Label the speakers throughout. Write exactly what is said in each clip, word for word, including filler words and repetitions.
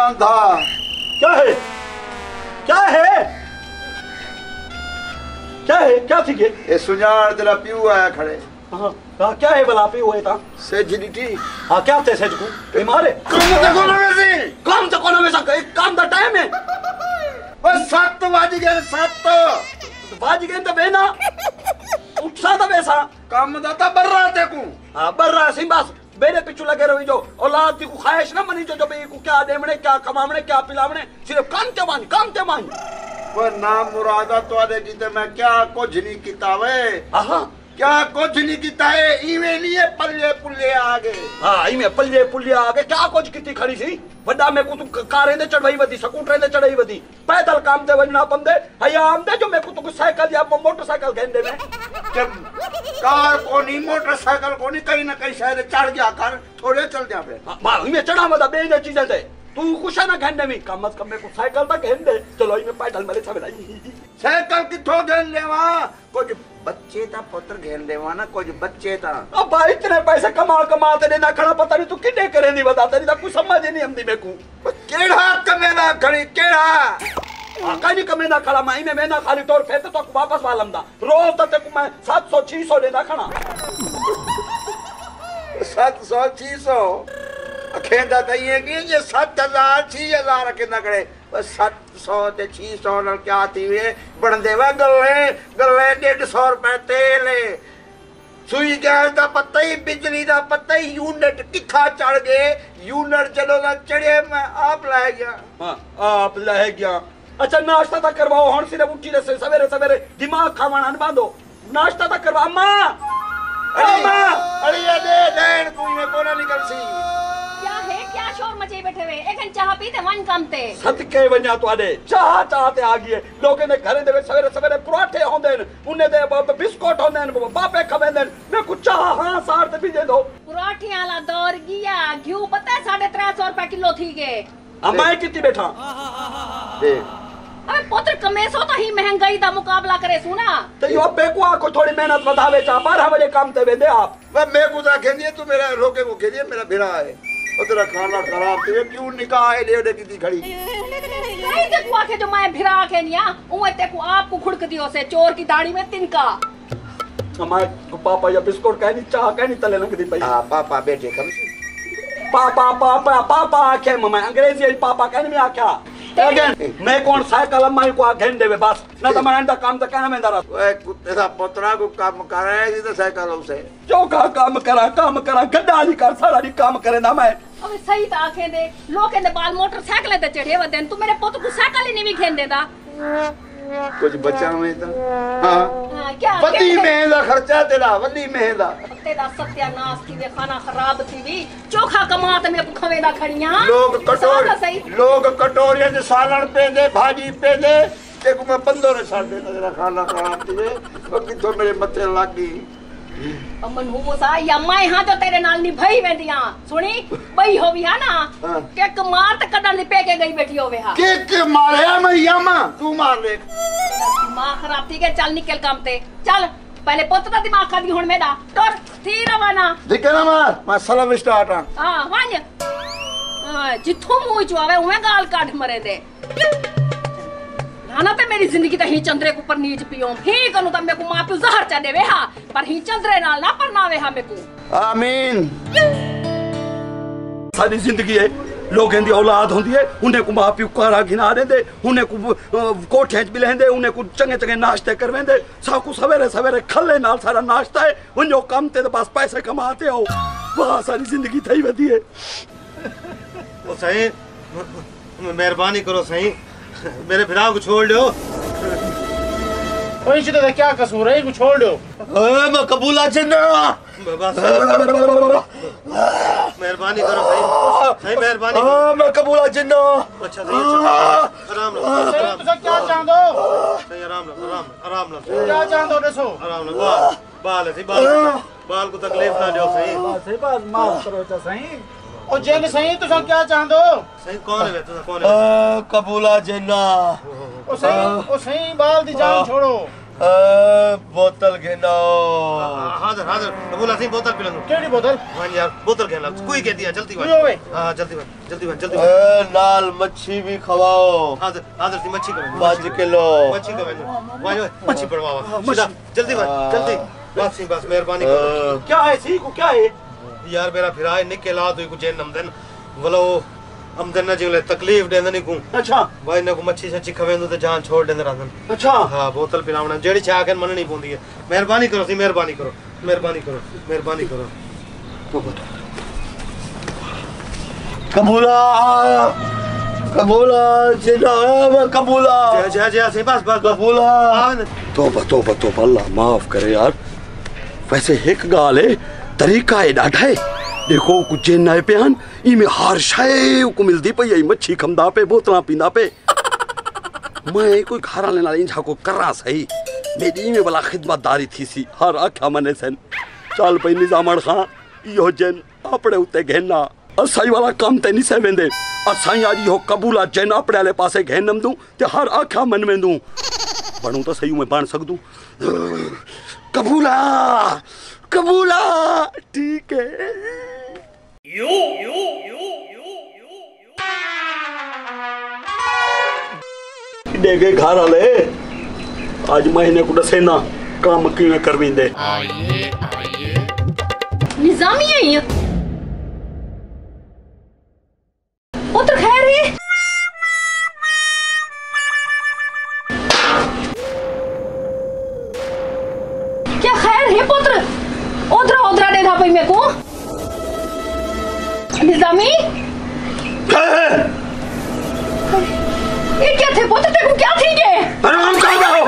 Speaker 1: अंधा।
Speaker 2: क्या है क्या है क्या है क्या थी ये?
Speaker 1: ये सुजान तेरा प्यू आया खड़े।
Speaker 2: हाँ हाँ क्या है भला पे हुए था?
Speaker 1: सेज नीटी।
Speaker 2: हाँ क्या थे सेज को? ये मारे
Speaker 1: काम तो कोनो में सी।
Speaker 2: काम तो कोनो में सा एक काम दा टाइम है।
Speaker 1: ओ सात बज गए सात।
Speaker 2: बाज गए तो बेना उठसा तो वैसा
Speaker 1: काम दा ता बर्रा ते को।
Speaker 2: हाँ बर्रा सी बस बेरे पिछू लगे रही जो औलाद की को ख्वाहिश ना मनी जो जो बे को क्या देवणे क्या कमावणे क्या पिलावणे सिर्फ काम ते मान काम ते मान।
Speaker 1: वो नाम मुरादा तो दे जीते मैं क्या कुछ नहीं किता वे।
Speaker 2: हाँ
Speaker 1: क्या कुछ नहीं किता है इवे नहीं है पल्ले पुल्ले आगे।
Speaker 2: हाँ इमे पल्ले पुल्ले आगे क्या कुछ किती खड़ी सी वड्डा में को तू कारें दे चढ़ाई वदी स्कूटर दे चढ़ाई वदी पैदल काम ते वजना पंदे हया आम दे जो मैं को तू साइकिल या मोटरसाइकिल गेंदे में
Speaker 1: जब कार को नहीं मोटरसाइकिल को नहीं कहीं ना कहीं शायद चढ़ गया कर थोड़े चल जा पे।
Speaker 2: मां इमे चढ़ा मदा बे जे चीजें दे तू कुछ ना घंटे में कम से कम में को साइकिल तक गेंदे चलो इमे पैदल मेरे सब नहीं
Speaker 1: साइकिल किथों गेन लेवा कुछ बच्चे ता पुत्र गेन लेवा ना कुछ बच्चे ता।
Speaker 2: अब भाई इतने पैसे कमा कमा ते देना खड़ा पता नहीं तू किने करे नहीं बता तेरी ता कुछ समझ नहीं आंदी मेरे को
Speaker 1: केड़ा कमेला खड़ी केड़ा
Speaker 2: कहीं कमे ना खड़ा मैं में ना खाली तौर पे तो वापस वालम दा रोज तक को मैं सात सौ छह सौ देना खड़ा
Speaker 1: सात सौ छह सौ अखेंदा त ये कि ये सात हज़ार छह हज़ार के ना करे बस सात सौ ते छह सौ न क्या थी वे बनदे वा गल्ले गल्ले डेढ़ सौ रुपए तेल सुई गैस दा पता ही बिजली दा पता ही यूनिट किथा चढ़ गए यूनिट चलो ना चढ़े मैं आप ला गया।
Speaker 2: हां आप ला गया। अच्छा नाश्ता तक करवाओ हुन सिर्फ उठी से सवेरे सवेरे दिमाग खावाना न बांधो नाश्ता तक करवा अम्मा
Speaker 1: अम्मा अरे ये दे देन तू में कोना निकल सी
Speaker 3: क्या है क्या शोर मचे बैठे हुए एकन चाह पीते वन कमते
Speaker 2: सदके वन्या तो आदे चाह चाहते आ गए लोगे ने घरे दे सवेरे सवेरे पराठे होंदे न उन्ने दे बिस्कुट होंदे न बापे खवेंदे मैं कुछ चाह हां सार ते भी दे दो
Speaker 3: पराठे वाला दौर गया घिऊ पता है साढ़े तीन सौ रुपए किलो थी गए
Speaker 2: अम्मा कितनी बैठा
Speaker 1: देख
Speaker 3: अरे पुत्र कमेसो तो ही महंगाई दा मुकाबला करे सुना
Speaker 2: तो यो पे को को थोड़ी मेहनत बतावे चा बारह बजे काम ते वेंदे आप
Speaker 1: मैं मैं गुदा खेलिए तू मेरा रोके को खेलिए मेरा भिड़ा है ओ तेरा खाना खराब ते क्यों निकाह है ले दे की खड़ी
Speaker 3: नहीं देखो आके जो मैं भिड़ा के निया उए ते को आपको खुड़क दियो से चोर की दाढ़ी में तिनका
Speaker 2: हमारे को पापा या बिस्कुट कहनी चाह कहनी तले लग दी पई
Speaker 1: हां पापा बैठे कम से
Speaker 2: पापा पापा पापा आखे मम्मा अंग्रेजी पापा कहने में आख्या अगेन मैं कौन साइकिल अम्मा को घेन देवे बस ना तो मैं अंदर काम तो कहना में दरा
Speaker 1: ओए कुत्ते दा पोतरा को काम कर रहा है तो साइकिल उसे
Speaker 2: जो का काम करा काम करा गड्ढा नहीं कर सारा नहीं काम करे ना मैं
Speaker 3: अबे सही तो आखे दे लोग ने बाल मोटरसाइकिल ते चढ़े वदे तू मेरे पुत्र को साइकिल ही नहीं भी घेन देता
Speaker 1: कुछ बचा में तो हां
Speaker 3: हां क्या
Speaker 1: वदी में दा खर्चा तेरा वदी में दा
Speaker 3: तेरा सत्यानाश थी वे खाना खराब थी भी चोखा कमात में खवे दा खड़ियां
Speaker 1: लोग कटोर लोग कटोरियां दे सालन पे दे भाजी पे दे देखो मैं बंदो ने साल दे तेरा खाना खराब थी बाकी तो मेरे मथे लागी
Speaker 3: अमन हो सा या मैं हां जो तेरे नाल निभाई वेंदियां सुनी बई होवी है ना के कमार त कडन पे के गई बैठी होवे हा
Speaker 1: के के मारया मैं यामा तू मार ले
Speaker 3: दिमाग खराब थी के चल निकल काम ते चल पहले पुत्र दा दिमाग खा दी हुन मेरा टोर थी रवाना
Speaker 1: दिखे ना मार मैं सलाम स्टार्ट
Speaker 3: हां वांज हां जिथों मुंह चुआवे उहे गाल काट मरे दे ना ते मेरी जिंदगी तो ही चंद्रे को पर नीच पियो ही कनु त मेको मां पे जहर चा देवे हा पर ही चंद्रे नाल ना परनावे हा मेको
Speaker 1: आमीन
Speaker 2: सारी जिंदगी है लोगों की औलाद होंदी है उन्हें को मां प्यो कारा घिना देंदे उन्हें को कोठे च बिलेंदे उन्हें को चंगे चंगे नाश्ते करवेंदे साकू सवेरे सवेरे खल्ले नाल सारा नाश्ता है उन्हें काम ते बस पैसे कमाते हो वाह सारी जिंदगी थई वदी है
Speaker 4: ओ सही मेहरबानी करो सही मेरे फिरा को छोड़ दो
Speaker 5: ओए तो क्या कसूर है को छोड़ दो
Speaker 4: ओए मैं कबूला जिन्ना बस मेहरबानी करो सही सही मेहरबानी
Speaker 1: हां मैं कबूला जिन्ना
Speaker 4: अच्छा सही आराम लो
Speaker 5: तुम क्या चाहते हो
Speaker 4: सही आराम लो आराम आराम लो
Speaker 5: क्या चाहते हो दसो
Speaker 4: आराम लो बाल बाल सही बाल बाल को तकलीफ ना दो सही
Speaker 5: सही बात माफ करो तो सही ओ जेन सही तुम क्या चाहते हो
Speaker 4: सही कौन है तुम कौन है
Speaker 1: कबूला जिन्ना
Speaker 5: ओ सही ओ सही बाल दी जान छोड़ो
Speaker 4: बोतल घेना हाजिर हाजिर कबूला सी बोतल पिलन
Speaker 5: केड़ी बोतल
Speaker 4: वन यार बोतल घेना कोई कह दिया जल्दी वन
Speaker 5: ओए
Speaker 4: हां जल्दी वन जल्दी वन जल्दी
Speaker 6: ए नाल मच्छी भी खवाओ
Speaker 4: हाजिर हाजिर सी मच्छी करो
Speaker 6: पाँच किलो
Speaker 4: मच्छी को वन वन मच्छी पड़वावा सीधा जल्दी वन जल्दी बस सी बस मेहरबानी करो
Speaker 2: क्या है सी को क्या है
Speaker 4: यार मेरा फिराए निकला तो कुछ नमदन वलो हमदन न जिले तकलीफ देंदे नहीं को
Speaker 2: अच्छा
Speaker 4: भाई ने को मच्छी सच्ची खवेंदो तो जान छोड़ देंदे रांदन
Speaker 2: अच्छा
Speaker 4: हां बोतल पिलावना जेड़ी चाह के मन नहीं पोंदी है मेहरबानी करो सी मेहरबानी करो मेहरबानी करो मेहरबानी करो
Speaker 2: तो बता
Speaker 6: कबूला कबूला जिना कबूला
Speaker 4: जय जय जय से बस बस
Speaker 6: कबूला
Speaker 2: तौबा तौबा तौबा अल्लाह माफ करे यार वैसे एक गाल है तरीका है डाढा है देखो कुछ जेन नाए पियान इमे हर शय को मिलदी पई आई मच्छी खमदा पे बोतला पींदा पे मैं कोई घर आने नाल इंझा को करा सही मेरी में बला खिदमतदारी थी सी हर आख्या मने सन चल पई निजामण खां यो जेन अपने उते घेना असाई वाला काम ते नहीं से वेंदे असाई आज यो कबूला जेन अपने वाले पासे घेनम दूं ते हर आख्या मन में दूं बनू तो सही में बन सकदू कबूला कबूला ठीक है यो यो यो यो देखे घर वाले आज महीने को दसेना काम किवें करवींदे
Speaker 7: आइए आइए
Speaker 3: निजामी है ये पुत्र खैर है क्या खैर है पुत्र उधर उधर दे था मेरे को निजामी ये क्या थे पुत्र तेरे को क्या थी ये
Speaker 2: अरे हम कहाँ हो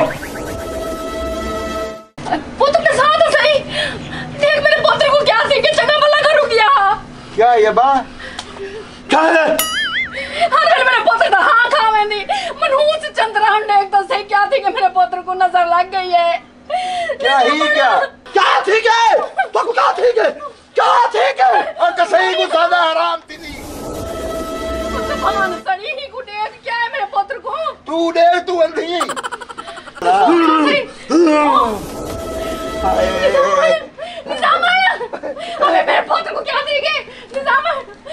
Speaker 3: पुत्र के साथ सही देख मेरे पुत्र को क्या थी कि चंगा भला करूँ क्या
Speaker 6: क्या ये बा
Speaker 2: क्या है
Speaker 3: हर वेले मेरे पुत्र का हाँ खावेंदी मनहूस चंद्रा देख तो सही क्या थी कि मेरे पुत्र को नजर लग गई है
Speaker 6: क्या ही क्या
Speaker 2: क्या ठीक है तो क्या ठीक है क्या ठीक है
Speaker 6: और कसई को ज्यादा आराम थी
Speaker 3: भगवान सड़ी ही को देख क्या है मेरे पुत्र को
Speaker 6: तू दे तू अंधी
Speaker 3: निजाम आया अबे मेरे पुत्र को क्या देंगे निजाम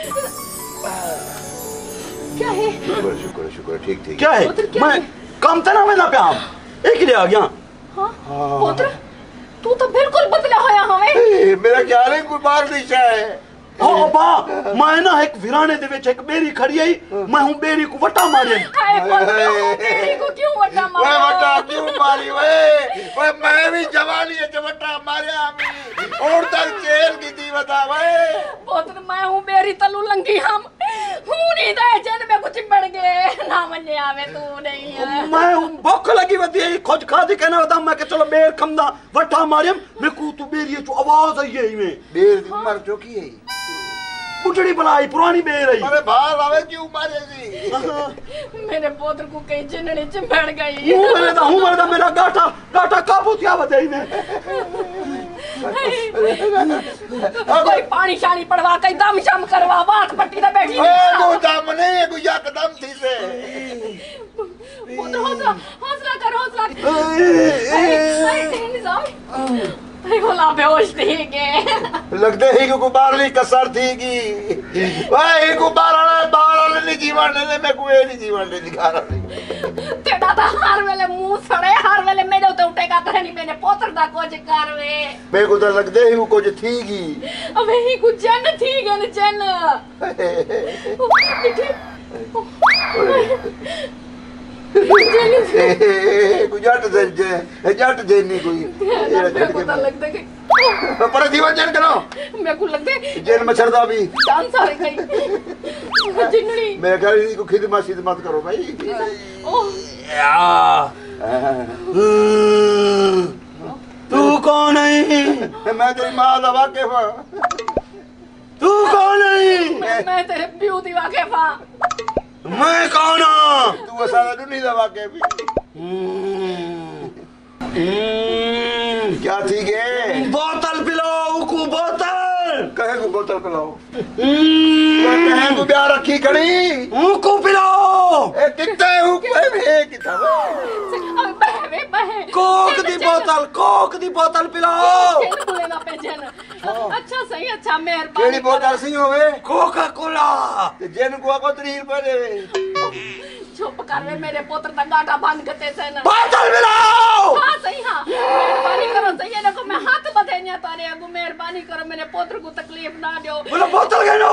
Speaker 3: क्या है
Speaker 6: शुक्र शुक्र शुक्र ठीक ठीक
Speaker 2: क्या है
Speaker 3: पुत्र क्या
Speaker 2: मैं
Speaker 3: है?
Speaker 2: काम तना में ना पे आम एक लिए आ गया
Speaker 3: हाँ पुत्र तू तो बिल्कुल बदला होया हमें
Speaker 6: मेरा ख्याल है कोई बाहर दिशा है
Speaker 2: हाँ बा मैं ना एक वीराने दे विच एक बेरी खड़ी आई मैं हूं बेरी को वटा मारे
Speaker 3: हाय पुत्र बेरी को क्यों वटा मारा
Speaker 6: वे वटा क्यों मारी वे वे मैं भी जवानी है वटा मारे आमी और तक जेल की दी बता वे
Speaker 3: पुत्र मैं हूं बेरी तलू लंगी हम हूं नहीं दे जन में कुछ बढ़ गए ना मने आवे तू नहीं है
Speaker 2: मैं हूं भूख लगी वदी खोज खा दी कहना बता मैं के चलो बेर खमदा वटा मारियम मैं को तू बेरी जो आवाज आई है में
Speaker 6: देर मर चुकी है
Speaker 2: बुटड़ी बनाई पुरानी बेर आई
Speaker 6: अरे बाहर आवे क्यों मारे जी
Speaker 3: मेरे पुत्र को कहीं जिनने च बढ़ गई
Speaker 2: हूं मेरे दा हूं मेरे दा मेरा गाटा गाटा काबू थिया बताई में
Speaker 3: कोई पानी शानी पड़वा कहीं दम शम करवा बात पट्टी पे बैठी
Speaker 6: ए वो दम नहीं है कोई यकदम थी से
Speaker 3: पुत्र हौसला हौसला कर हौसला कर निजाम अरे गोला बेहोश थी के
Speaker 6: लगते ही को बारली कसर थी की भाई को बारला बारला नहीं जीवन ने मैं कोई नहीं जीवन ने दिखा रहा
Speaker 3: तेरा तो हर वेले मुंह सड़े हर वेले मेरे उते उठेगा तो नहीं मैंने पुत्र दा कुछ कर वे
Speaker 6: मेरे को तो लगते ही वो कुछ थी की
Speaker 3: अबे ही कुछ जन थी गन जन
Speaker 6: कोई जट दे जट दे नहीं कोई
Speaker 3: मेरे को तो लगता कि
Speaker 6: पर दीवान जन करो
Speaker 3: मेरे को लगता है
Speaker 6: जेल मच्छरदा भी
Speaker 3: जान सारे गई जिन्नी
Speaker 6: मैं कह रही को खिदमत खिदमत करो भाई
Speaker 3: ओह
Speaker 2: तू कौन है
Speaker 6: मैं तेरी माँ दा वाकिफ हां
Speaker 2: तू कौन है
Speaker 3: मैं मैं तेरे प्यू दी वाकिफ हां
Speaker 2: मैं कौन हूं
Speaker 6: तू असादा दुनी दा वाकिफ क्या थी के
Speaker 2: बोतल पिलाओ को बोतल
Speaker 6: कहे को बोतल पिलाओ कहे को ब्याह रखी खड़ी
Speaker 2: को पिलाओ
Speaker 6: ए कितना हूं कोई भी कितना
Speaker 3: अबे बहवे है
Speaker 2: कोक दी बोतल कोक दी बोतल पिलाओ
Speaker 3: बोले ना पे जन अच्छा सही अच्छा मेहरबानी
Speaker 1: केड़ी बोतल सी होवे
Speaker 2: कोका कोला
Speaker 1: ते जिन को को तीस रुपए देवे
Speaker 3: चुप कर वे मेरे पुत्र दा गाटा बंद करते से ना
Speaker 2: बोतल पिलाओ
Speaker 3: हां सही हां मेहरबानी करो सही है को मैं हाथ बधेन्या तारे अगु मेहरबानी करो मेरे पुत्र को तकलीफ ना दियो
Speaker 2: बोलो बोतल घेनो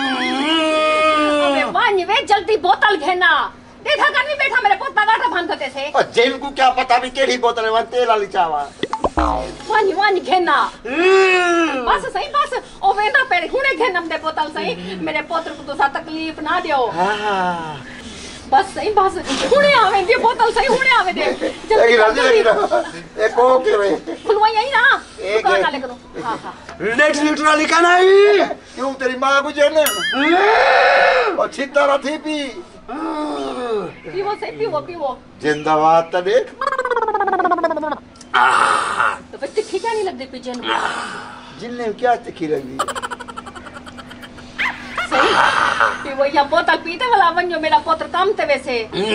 Speaker 3: अबे वानी वे जल्दी बोतल घेना देखा कर नहीं बैठा मेरे पुत्र दा गाटा बंद करते से
Speaker 1: और जिन को क्या पता भी केड़ी बोतल है वन तेल वाली चावा
Speaker 3: वानी वानी घेना बस सही बस ओ वेंदा पे हुने घेनम दे बोतल सही मेरे पुत्र को तो सा तकलीफ ना दियो
Speaker 1: हां
Speaker 3: बस सही बस हुने आवे दे बोतल सही हुने आवे दे
Speaker 1: जल्दी जल्दी जल्दी ए को के वे
Speaker 3: खुलवा यही ना दुकान वाले करो हां हां
Speaker 2: नेट न्यूट्रल का नहीं
Speaker 1: क्यों तेरी मां को जेने और छिता रथी पी
Speaker 3: पीवो सही पीवो पीवो
Speaker 1: जिंदाबाद त देख
Speaker 3: तो फिर तिखी क्या नहीं लगती पिजन को
Speaker 1: जिन्ने क्या तिखी लगी
Speaker 3: सही पीवो या बोतल पीते वाला बन जो मेरा पुत्र काम ते वैसे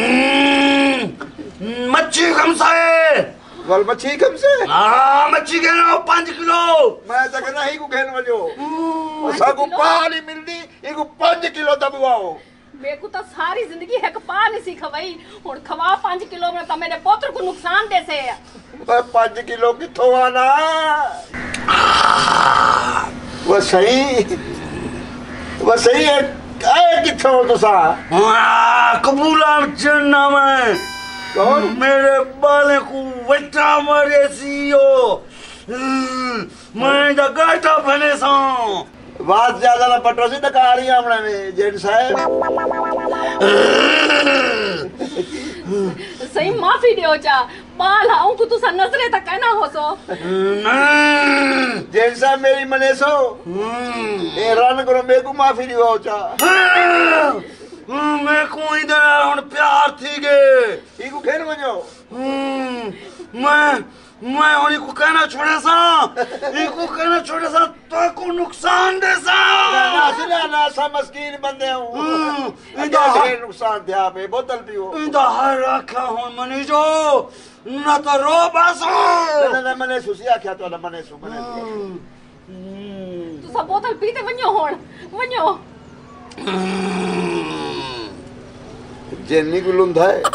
Speaker 2: मच्छी कम से
Speaker 1: वल मच्छी कम से
Speaker 2: हां मच्छी घेनो पाँच किलो
Speaker 1: मैं तक नहीं को घेन वजो सागु पानी मिलदी इको पाँच किलो दबवाओ
Speaker 3: मेरे को तो सारी जिंदगी है पा नहीं सी खवाई और खवा पाँच किलो में तो मेरे पुत्र को नुकसान दे से
Speaker 1: पाँच किलो किथों आना वो सही वो सही है आए किथों तुसा
Speaker 2: हां कबूला चन्ना में
Speaker 1: कौन
Speaker 2: मेरे बाले को वटा मारे सीओ मैं दा गाटा बने सा
Speaker 1: बात ज्यादा ना पटो से डकाली हमने में जेन साहब
Speaker 3: सही माफी दियो जा बाल आऊं को तू सा नजरे तक कहना हो सो
Speaker 1: जेन साहब मेरी मने सो ए रन करो मेरे को माफी दियो चा
Speaker 2: मैं को इधर हुन प्यार थी गे
Speaker 1: इको खेल वजो
Speaker 2: मैं मैं उन्हीं को कहना छोड़े सा इनको कहना छोड़े सा तो को नुकसान दे सा
Speaker 1: ना सुना ना सा मस्कीन बंदे हूं इंदा ढेर नुकसान दिया पे बोतल पियो
Speaker 2: इंदा हर रखा हूं मनी जो ना तो रो बसो
Speaker 1: ना ना मने सुसिया क्या तो मने सु मने
Speaker 3: तू सब बोतल पीते वन्यो होण वन्यो
Speaker 1: जेनी को लुंधा है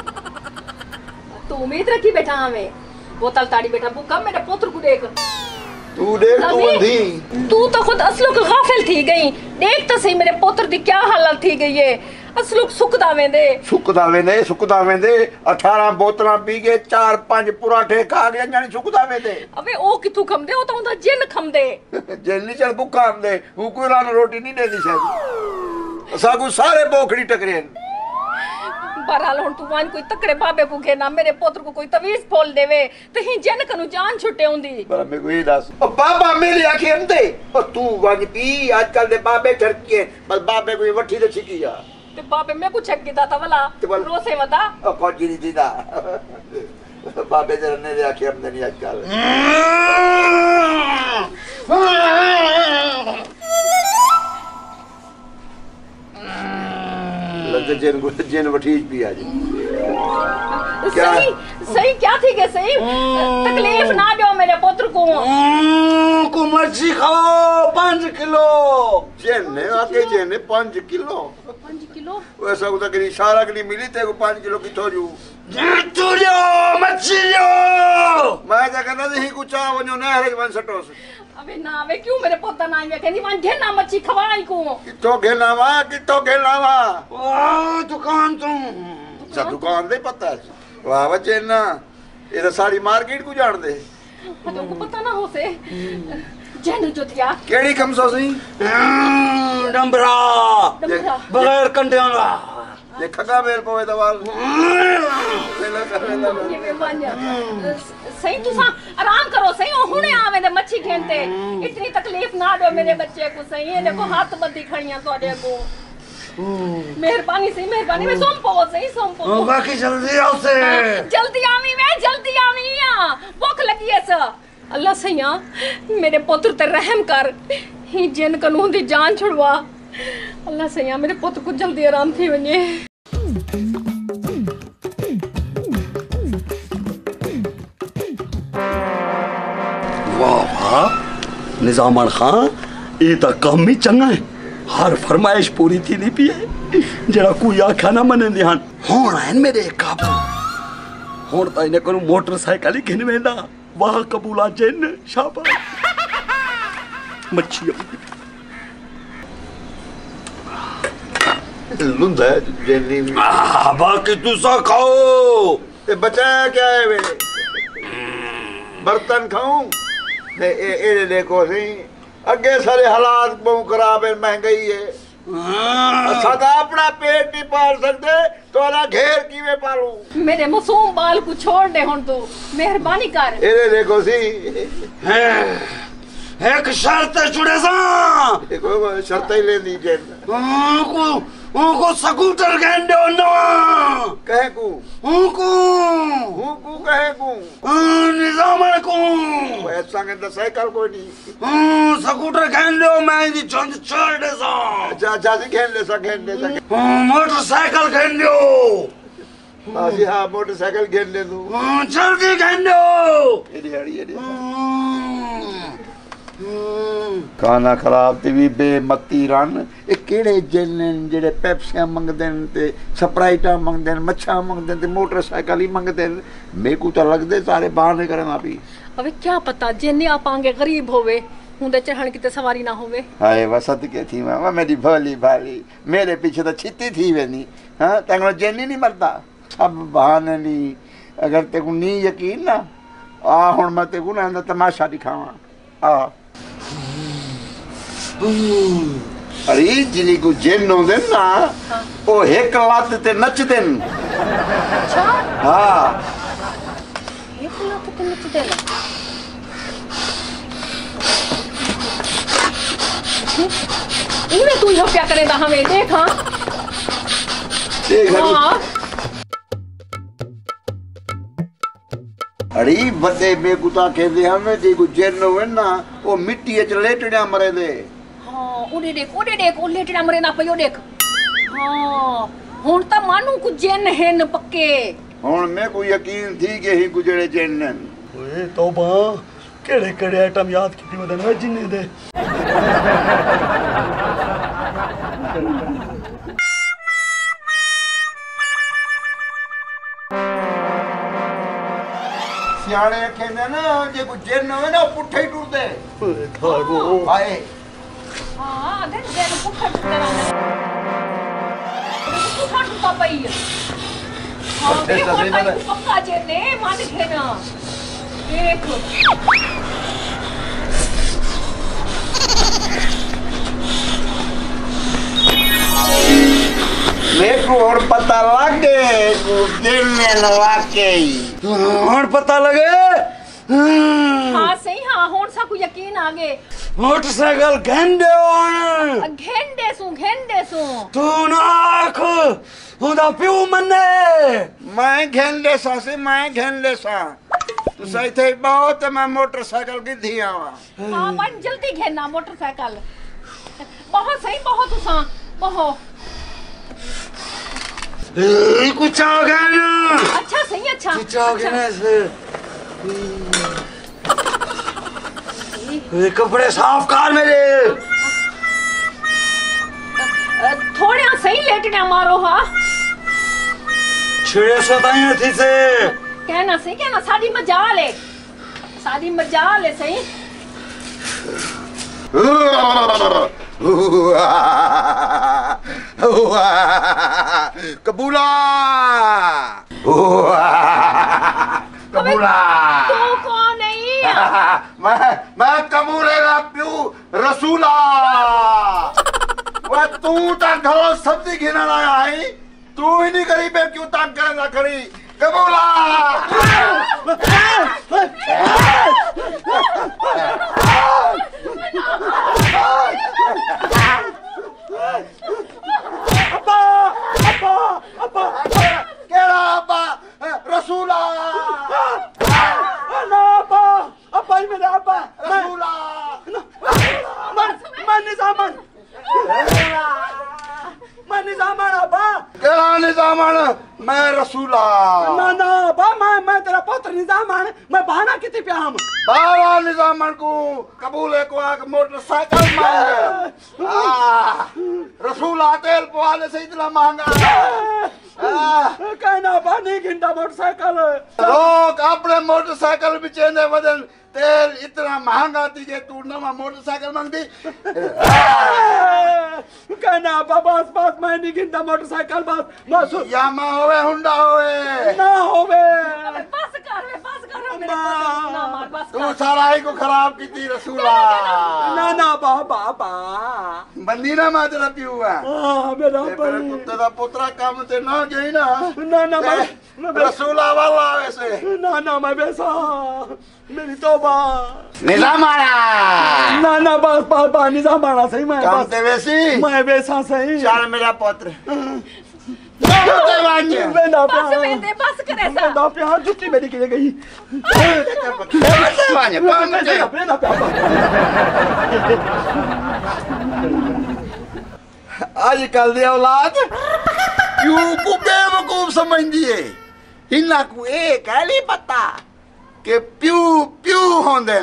Speaker 3: तू उम्मीद रखी बैठा हमें बोतल ताड़ी बैठा बुका मेरे पुत्र को देख
Speaker 1: तू देख तू अंधी
Speaker 3: तू तो खुद असलुक गाफिल थी गई देख तो सही मेरे पुत्र दी क्या हालत थी गई है असलुक सुकदा वेंदे
Speaker 1: सुकदा वेंदे सुकदा वेंदे अठारह बोतलां पी के चार पांच पराठे खा गया जानी सुकदा वेंदे
Speaker 3: अबे ओ किथु खमदे ओ तो उंदा जिन खमदे
Speaker 1: जेनी चल भुखा हमदे वो कोई रान रोटी नहीं देती शायद सागु सारे बोखड़ी टकरे
Speaker 3: बहरहाल हुन तू वन कोई तकड़े बाबे को घेना मेरे पुत्र को कोई तवीज फोल देवे तो ही जन कनु जान छुटे हुंदी
Speaker 1: पर मेरे को ये दस ओ बाबा मेरी आंखें हमदे ओ तू वन पी आजकल दे बाबे ठरके बस बाबे को वठी दे छिकी जा
Speaker 3: ते बाबे मैं कुछ छक दा तवला रोसे वदा
Speaker 1: ओ कोजी दी दीदा बाबे जरा ने आंखें हमदे नहीं आजकल लगे जेन को जेन वठीज भी आज क्या
Speaker 3: सही सही क्या थी के सही तकलीफ ना दो मेरे पुत्र को
Speaker 2: को मच्छी खाओ पाँच किलो
Speaker 1: जेन ने आके जेन ने पाँच किलो
Speaker 3: पाँच किलो
Speaker 1: वैसा उधर करी इशारा के लिए मिली थे को पाँच किलो की थोजू
Speaker 2: तुरियो मच्छी जो
Speaker 1: मैं जा कहना नहीं कुछ आ वनो नहर वन सटोस
Speaker 3: अबे ना वे क्यों मेरे पोता ना आवे कहनी वन घेना मच्छी खवाई को
Speaker 1: कितो घेलावा कितो घेलावा
Speaker 2: वाह दुकान तुम
Speaker 1: सब दुकान दे पता है वाह बच्चे ना ये तो सारी मार्केट को जान दे
Speaker 3: तो को पता ना हो से जेन जो थिया
Speaker 1: केड़ी कम सो सी
Speaker 2: डंबरा
Speaker 3: डंबरा
Speaker 2: बगैर कंडे वाला
Speaker 1: ये खगा मेल पोवे दवाल लेला कर लेला
Speaker 3: ये मैं बन्या सही तू सा आराम करो सही ओ हुने आवे दे मच्छी खेनते इतनी तकलीफ ना दो मेरे बच्चे को सही है देखो हाथ बंदी खड़ियां तोड़े को मेहरबानी सही मेहरबानी में सोंपो सही सोंपो
Speaker 2: बाकी जल्दी आओ से
Speaker 3: जल्दी आवी मैं जल्दी आवी आ भूख लगी है स अल्लाह सैया मेरे पुत्र ते रहम कर ही जिन कानून दी जान छुड़वा अल्लाह सैया मेरे पुत्र को जल्दी आराम थी वने
Speaker 2: निजामन खां ये तो कम ही चंगा है, हर फरमाइश पूरी थी नहीं पिए जरा कोई आख्या ना मने ध्यान हुण आइन मेरे काबू। हुण तो इन्हें को मोटरसाइकिल ही घिन वेंदा। वाह कबूला जिन शाबाश मच्छी
Speaker 6: लुंदा जेनी भी
Speaker 2: आ, बाकी तुसा खाओ।
Speaker 6: ते बचाया क्या है वे? बर्तन खाऊं ने ए ए देखो सी अगे सारे हालात बहुत खराब है, महंगाई है। सदा अपना पेट नहीं पाल सकते तो ना घेर कीवे पालू।
Speaker 3: मेरे मासूम बाल को छोड़ दे हुन तू, मेहरबानी कर।
Speaker 6: ए देखो सी
Speaker 2: एक शर्त जुड़े सा
Speaker 6: देखो शर्त ही ले लीजिए
Speaker 2: उनको उनको स्कूटर कहने दो ना
Speaker 6: कहे को
Speaker 2: उनको
Speaker 6: उनको कहे को
Speaker 2: निजामन को
Speaker 6: ऐसा के तो साइकिल कोई नहीं
Speaker 2: स्कूटर कहने दो मैं दी चंद छोड़ दे सा
Speaker 6: जा जा जी खेल ले सा खेल ले सा
Speaker 2: मोटरसाइकिल कहने दो।
Speaker 6: हाँ जी हाँ मोटरसाइकिल खेल ले दो
Speaker 2: जल्दी कहने दो।
Speaker 6: एडी एडी एडी खाना खराब ते भी बेमती रन ये केड़े जिन जेड़े पेप्सियां मंगदे न ते स्प्राइटा मंगदे न मच्छा मंगदे न ते मोटरसाइकिल ही मंगदे न। मेरे को तो लगदे सारे बहाने करना भी।
Speaker 3: अबे क्या पता जिन्ने आपांगे गरीब होवे हुंदे चढ़न किते सवारी ना होवे।
Speaker 6: हाय वसत के थी मामा मेरी भोली भाली मेरे पीछे तो छित्ती थी वेनी। हां तंगलो जिन ही नहीं मरदा सब बहाने नहीं। अगर ते को नहीं यकीन ना आ हुन मैं ते को ना तमाशा दिखावा आ अरे जिनी को जिन होंदे ना ओ एक लात ते नचदे न।
Speaker 3: अच्छा
Speaker 6: हां
Speaker 3: एक लात ते नचदे न। इनमें तू यो क्या करेगा हमें देख। हां
Speaker 6: देख
Speaker 3: हां
Speaker 6: अरे बड़े बेकुता कहते हमें जे को जिन होवे ना ओ मिट्टी च लेटड़िया मरे दे।
Speaker 3: हाँ उड़े देख उड़े देख ओ लेटड़ा मरे ना पयो देख। हाँ हुन ता मानू को जिन हैं पक्के।
Speaker 6: हुन मैं को यकीन थी के ही गुजरे जिन न।
Speaker 2: ओए तौबा केड़े केड़े आइटम याद कीती वदन वे जिन्ने दे।
Speaker 6: सियाने कहंदे ना जे को जिन होवे ना पुठे ही टुरदे।
Speaker 2: ओए थारो
Speaker 6: हाय
Speaker 3: हाँ देख देख पुठा टुकड़ा ना पुठा टुकड़ा पई। हाँ देख और पक्का जेने मान के ना देख।
Speaker 6: मेरे को और पता लगे दिल में लगा के
Speaker 2: और पता लगे।
Speaker 3: हाँ सही हाँ हुन सा को यकीन आ गए।
Speaker 2: मोटरसाइकिल घेंडे होन
Speaker 3: घेंडे सु घेंडे सु
Speaker 2: तू नाख हुंदा प्यू मने
Speaker 6: मैं घेन ले सा से मैं घेन ले सा तू सही थे बहुत मैं मोटरसाइकिल की धी आवा।
Speaker 3: हाँ मन जल्दी घेना मोटरसाइकिल बहुत सही बहुत उसा बहुत
Speaker 2: ए कुछ आ गया ना।
Speaker 3: अच्छा सही अच्छा
Speaker 2: कुछ आ गया ना से ये कपड़े साफ कर मेरे।
Speaker 3: थोड़े सही लेटने मारो हाँ
Speaker 2: छिड़े सताई थी से
Speaker 3: कहना सही कहना सादी मजाल है सादी मजाल है सही।
Speaker 6: कबूला कबूला
Speaker 3: तू कौन है?
Speaker 6: मैं मैं कबूले का प्यू रसूला वह तू तक घरों सब्जी घिना आया है तू ही नहीं करी पे क्यों तक करना करी कबूला। अब्बा अब्बा अब्बा केड़ा अब्बा रसूला
Speaker 2: ना अब्बा अब्बा मेरे अब्बा
Speaker 6: रसूला
Speaker 2: मैं मैं निजामन मैं निजामन अब्बा
Speaker 6: केड़ा निजामन मैं रसूला
Speaker 2: ना ना अब्बा मैं मैं तेरा पुत्र पुत्र निजामण मैं बहाना किती पे हम
Speaker 6: बाबा निजामण को कबूल है को आके मोटरसाइकिल मांगे आ रसूल तेल पवाने से इतना महंगा
Speaker 2: कहना पानी घंटा मोटरसाइकिल
Speaker 6: लोग अपने मोटरसाइकिल भी चेंदे वजन तेल इतना महंगा थी जे तू नवा मोटरसाइकिल मांगती
Speaker 2: कहना बस बस मैं नहीं घंटा मोटरसाइकिल बस बस
Speaker 6: यामा होवे हुंडा होवे
Speaker 2: ना होवे
Speaker 3: बस कर वे बस कर मेरे पुत्र ना मार बस
Speaker 6: तू सारा ही को खराब की थी रसूला
Speaker 2: ना ना बाबा बा
Speaker 6: बंदी ना मैं तेरा पियो है
Speaker 2: हां मेरा
Speaker 6: तेरे कुत्ते दा पुत्रा काम ते ना गई ना
Speaker 2: ना ना मैं
Speaker 6: रसूला वाला वैसे
Speaker 2: ना ना मैं वैसा मेरी तौबा
Speaker 6: निजामाना
Speaker 2: ना ना बस बस बस निजामाना सही मैं
Speaker 6: काम
Speaker 2: बस
Speaker 6: ते वैसी
Speaker 2: मैं वैसा सही
Speaker 6: चल मेरा पुत्र
Speaker 2: मेरा
Speaker 3: बस
Speaker 2: प्यार
Speaker 3: वे दे बस कर ऐसा
Speaker 2: मेरा प्यार जुटी मेरी के गई मेरा प्यार
Speaker 6: आजकल दी औलाद क्यों को बेवकूफ समझदी है इन्ना को ए कहली पता के प्यू प्यू होंदे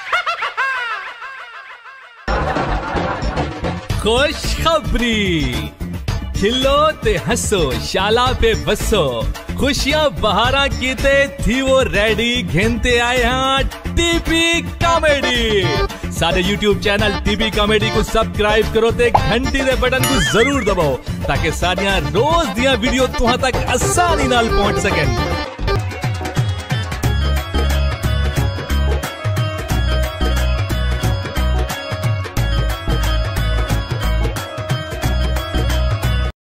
Speaker 7: खुशखबरी खिलो ते हंसो शाला पे बसो खुशियां बहारा कीते थी वो रेडी घेनते आए हैं टीपी कॉमेडी सारे यूट्यूब चैनल टीपी कॉमेडी को सब्सक्राइब करो ते घंटी दे बटन को जरूर दबाओ ताकि सारियां रोज दियां वीडियो तुहां तक आसानी नाल पहुंच सकन।